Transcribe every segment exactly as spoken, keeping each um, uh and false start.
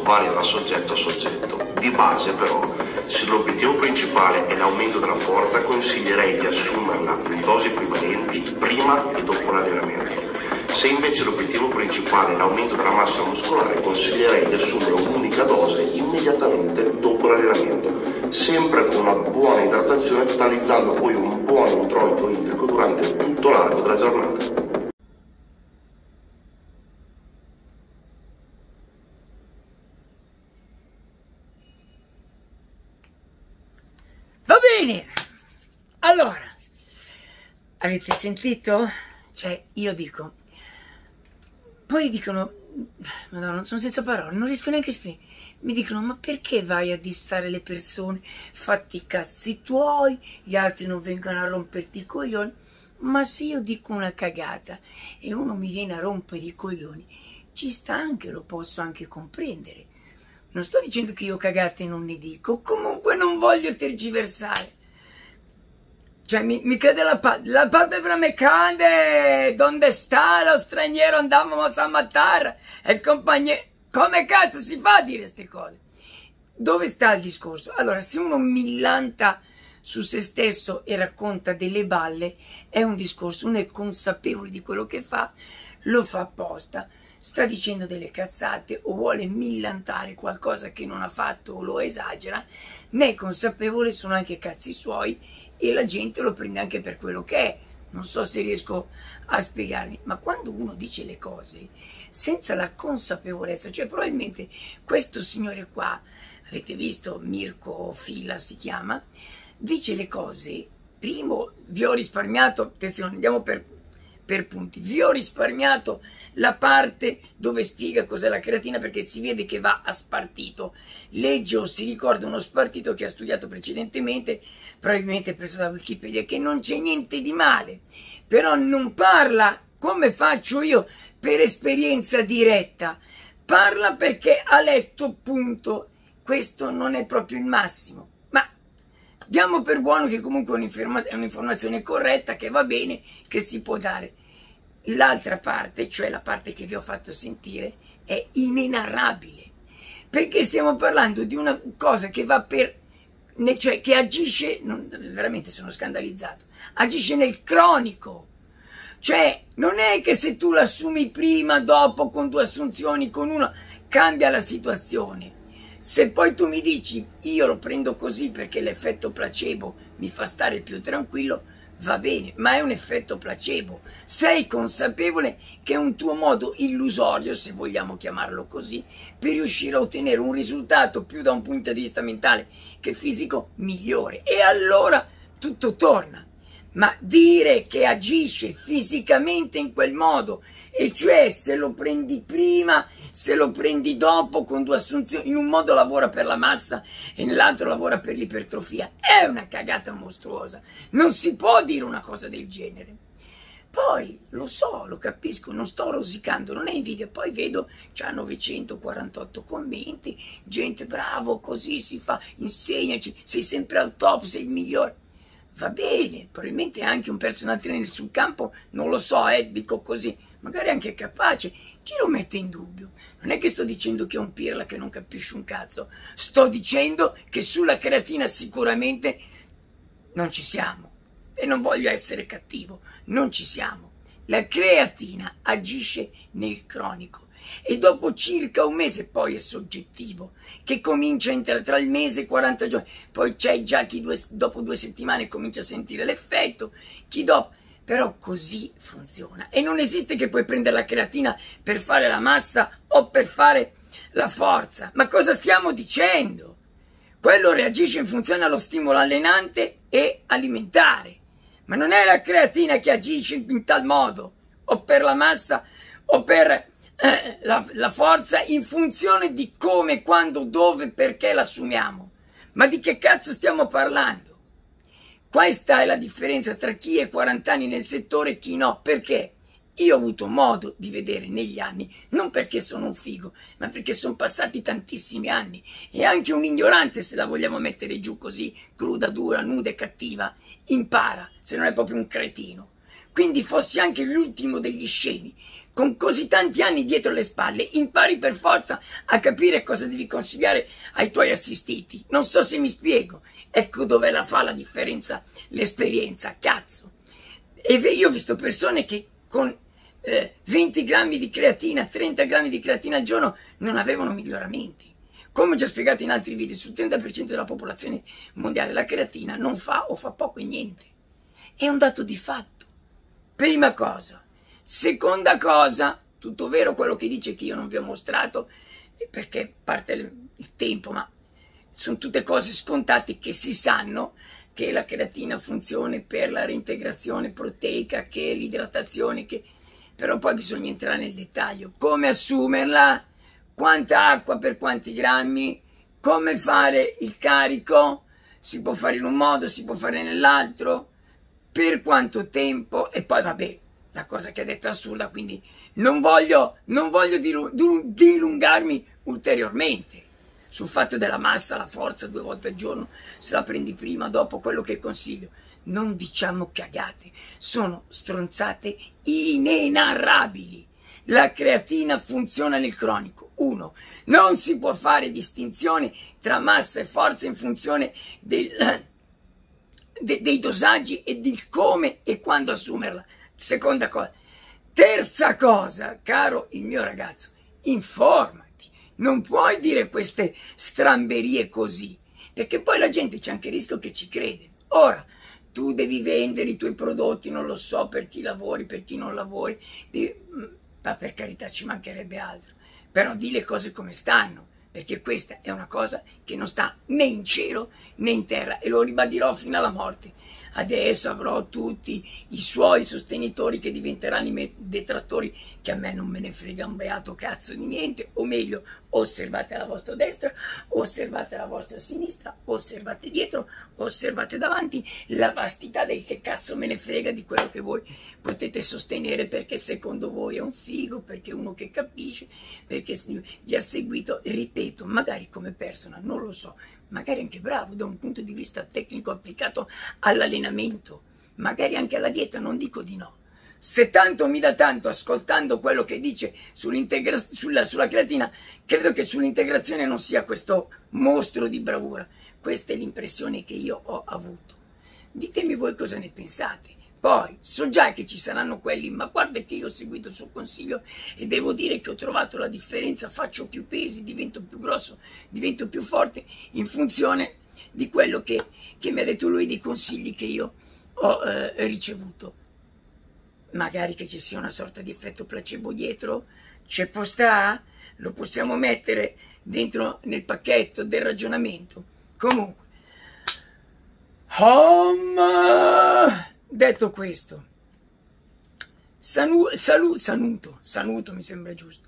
varia da soggetto a soggetto. Di base però, se l'obiettivo principale è l'aumento della forza, consiglierei di assumerla in dosi equivalenti prima e dopo l'allenamento. Se invece l'obiettivo principale è l'aumento della massa muscolare, consiglierei di assumere un'unica dose immediatamente dopo l'allenamento, sempre con una buona idratazione, totalizzando poi un buon introito idrico durante tutto l'arco della giornata. Va bene, allora, avete sentito? Cioè, io dico, poi dicono, madonna, sono senza parole, non riesco neanche a spiegare, mi dicono, ma perché vai a dissare le persone, fatti i cazzi tuoi, gli altri non vengono a romperti i coglioni, ma se io dico una cagata e uno mi viene a rompere i coglioni, ci sta anche, lo posso anche comprendere. Non sto dicendo che io cagate non ne dico, comunque non voglio tergiversare. Cioè mi, mi cade la palla, la palla me cade, dove sta lo straniero, andavamo a matare, e il compagno, come cazzo si fa a dire queste cose? Dove sta il discorso? Allora, se uno millanta su se stesso e racconta delle balle, è un discorso, uno è consapevole di quello che fa, lo fa apposta. Sta dicendo delle cazzate o vuole millantare qualcosa che non ha fatto o lo esagera, ne è consapevole, sono anche cazzi suoi e la gente lo prende anche per quello che è. Non so se riesco a spiegarmi, ma quando uno dice le cose senza la consapevolezza, cioè probabilmente questo signore qua, avete visto, Mirko Fila si chiama, dice le cose, primo vi ho risparmiato, attenzione, andiamo per per punti, vi ho risparmiato la parte dove spiega cos'è la creatina perché si vede che va a spartito, legge o si ricorda uno spartito che ha studiato precedentemente, probabilmente preso da Wikipedia, che non c'è niente di male, però non parla come faccio io per esperienza diretta, parla perché ha letto, punto. Questo non è proprio il massimo, ma diamo per buono che comunque è un'informazione corretta, che va bene, che si può dare. L'altra parte, cioè la parte che vi ho fatto sentire, è inenarrabile, perché stiamo parlando di una cosa che va per, cioè che agisce, non, veramente sono scandalizzato, agisce nel cronico. Cioè non è che se tu l'assumi prima, dopo, con due assunzioni, con uno, cambia la situazione. Se poi tu mi dici, io lo prendo così perché l'effetto placebo mi fa stare più tranquillo, va bene, ma è un effetto placebo. Sei consapevole che è un tuo modo illusorio, se vogliamo chiamarlo così, per riuscire a ottenere un risultato più da un punto di vista mentale che fisico migliore. E allora tutto torna. Ma dire che agisce fisicamente in quel modo, e cioè se lo prendi prima, se lo prendi dopo con due assunzioni, in un modo lavora per la massa e nell'altro lavora per l'ipertrofia, è una cagata mostruosa. Non si può dire una cosa del genere. Poi, lo so, lo capisco, non sto rosicando, non è invidia, poi vedo c'ha novecentoquarantotto commenti, gente bravo, così si fa, insegnaci, sei sempre al top, sei il migliore. Va bene, probabilmente anche un personal trainer sul campo, non lo so, eh, dico così, magari anche capace, chi lo mette in dubbio? Non è che sto dicendo che è un pirla che non capisce un cazzo, sto dicendo che sulla creatina sicuramente non ci siamo, e non voglio essere cattivo, non ci siamo. La creatina agisce nel cronico, e dopo circa un mese, poi è soggettivo, che comincia a entrare tra il mese e quaranta giorni, poi c'è già chi due, dopo due settimane comincia a sentire l'effetto, chi dopo, però così funziona, e non esiste che puoi prendere la creatina per fare la massa o per fare la forza. Ma cosa stiamo dicendo? Quello reagisce in funzione allo stimolo allenante e alimentare, ma non è la creatina che agisce in tal modo, o per la massa o per Eh, la, la forza, in funzione di come, quando, dove, perché l'assumiamo. Ma di che cazzo stiamo parlando? Questa è la differenza tra chi è quaranta anni nel settore e chi no. Perché? Io ho avuto modo di vedere negli anni, non perché sono un figo, ma perché sono passati tantissimi anni, e anche un ignorante, se la vogliamo mettere giù così, cruda, dura, nuda e cattiva, impara, se non è proprio un cretino. Quindi fossi anche l'ultimo degli scemi, con così tanti anni dietro le spalle, impari per forza a capire cosa devi consigliare ai tuoi assistiti. Non so se mi spiego. Ecco dove la fa la differenza l'esperienza, cazzo. E io ho visto persone che con eh, venti grammi di creatina, trenta grammi di creatina al giorno non avevano miglioramenti. Come ho già spiegato in altri video, sul trenta per cento della popolazione mondiale la creatina non fa o fa poco e niente. È un dato di fatto. Prima cosa. Seconda cosa, tutto vero quello che dice che io non vi ho mostrato, perché parte il tempo, ma sono tutte cose scontate che si sanno, che la creatina funziona per la reintegrazione proteica, che l'idratazione, che... però poi bisogna entrare nel dettaglio. Come assumerla, quanta acqua per quanti grammi, come fare il carico, si può fare in un modo, si può fare nell'altro, per quanto tempo, e poi vabbè, la cosa che ha detto è assurda, quindi non voglio, non voglio dilungarmi ulteriormente sul fatto della massa, la forza due volte al giorno, se la prendi prima, dopo, quello che consiglio. Non diciamo cagate, sono stronzate inenarrabili. La creatina funziona nel cronico. Uno, non si può fare distinzione tra massa e forza in funzione del, de, dei dosaggi e di come e quando assumerla. Seconda cosa. Terza cosa, caro il mio ragazzo, informati. Non puoi dire queste stramberie così, perché poi la gente c'è anche il rischio che ci crede. Ora, tu devi vendere i tuoi prodotti, non lo so, per chi lavori, per chi non lavori, devi, ma per carità ci mancherebbe altro, però di le cose come stanno, perché questa è una cosa che non sta né in cielo né in terra, e lo ribadirò fino alla morte. Adesso avrò tutti i suoi sostenitori che diventeranno i miei detrattori, che a me non me ne frega un beato cazzo di niente, o meglio, osservate la vostra destra, osservate la vostra sinistra, osservate dietro, osservate davanti, la vastità del che cazzo me ne frega di quello che voi potete sostenere, perché secondo voi è un figo, perché è uno che capisce, perché vi ha seguito, ripeto, magari come persona, non lo so, magari anche bravo da un punto di vista tecnico applicato all'allenamento, magari anche alla dieta, non dico di no. Se tanto mi dà tanto ascoltando quello che dice sulla, sulla creatina, credo che sull'integrazione non sia questo mostro di bravura. Questa è l'impressione che io ho avuto. Ditemi voi cosa ne pensate. Poi, so già che ci saranno quelli, ma guarda che io ho seguito il suo consiglio e devo dire che ho trovato la differenza, faccio più pesi, divento più grosso, divento più forte, in funzione di quello che, che mi ha detto lui, dei consigli che io ho eh, ricevuto. Magari che ci sia una sorta di effetto placebo dietro, c'è può sta, lo possiamo mettere dentro nel pacchetto del ragionamento. Comunque, Home... Detto questo, sanu, salu, saluto, saluto mi sembra giusto,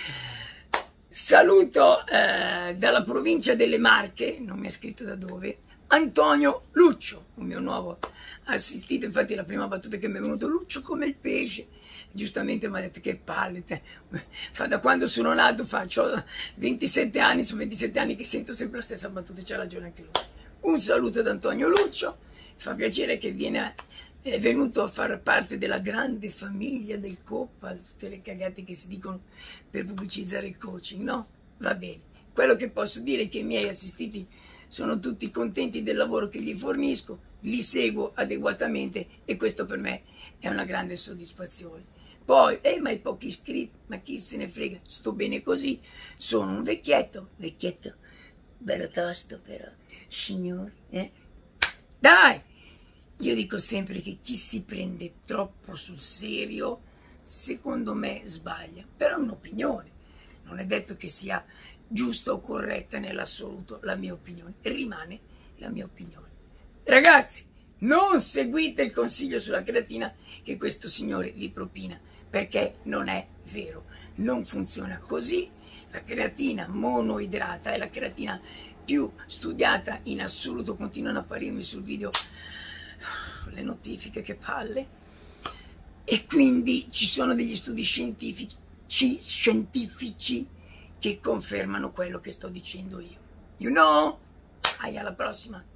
saluto eh, dalla provincia delle Marche, non mi ha scritto da dove, Antonio Luccio, un mio nuovo assistito. Infatti la prima battuta che mi è venuto, Luccio come il pesce, giustamente mi ha detto che palle, fa da quando sono nato, faccio ventisette anni, sono ventisette anni che sento sempre la stessa battuta, c'ha ragione anche lui. Un saluto ad Antonio Luccio, fa piacere che viene... è venuto a far parte della grande famiglia del Coppa, tutte le cagate che si dicono per pubblicizzare il coaching, no? Va bene. Quello che posso dire è che i miei assistiti sono tutti contenti del lavoro che gli fornisco, li seguo adeguatamente e questo per me è una grande soddisfazione. Poi, eh, ma hai pochi iscritti, ma chi se ne frega, sto bene così, sono un vecchietto, vecchietto, bello tosto però, signori, eh? Dai! Io dico sempre che chi si prende troppo sul serio, secondo me sbaglia, però è un'opinione, non è detto che sia giusta o corretta nell'assoluto la mia opinione, e rimane la mia opinione. Ragazzi, non seguite il consiglio sulla creatina che questo signore vi propina, perché non è vero, non funziona così. La creatina monoidrata è la creatina più studiata in assoluto, continuano a apparirmi sul video le notifiche, che palle, e quindi ci sono degli studi scientifici, scientifici che confermano quello che sto dicendo io. You know? Ai, alla prossima.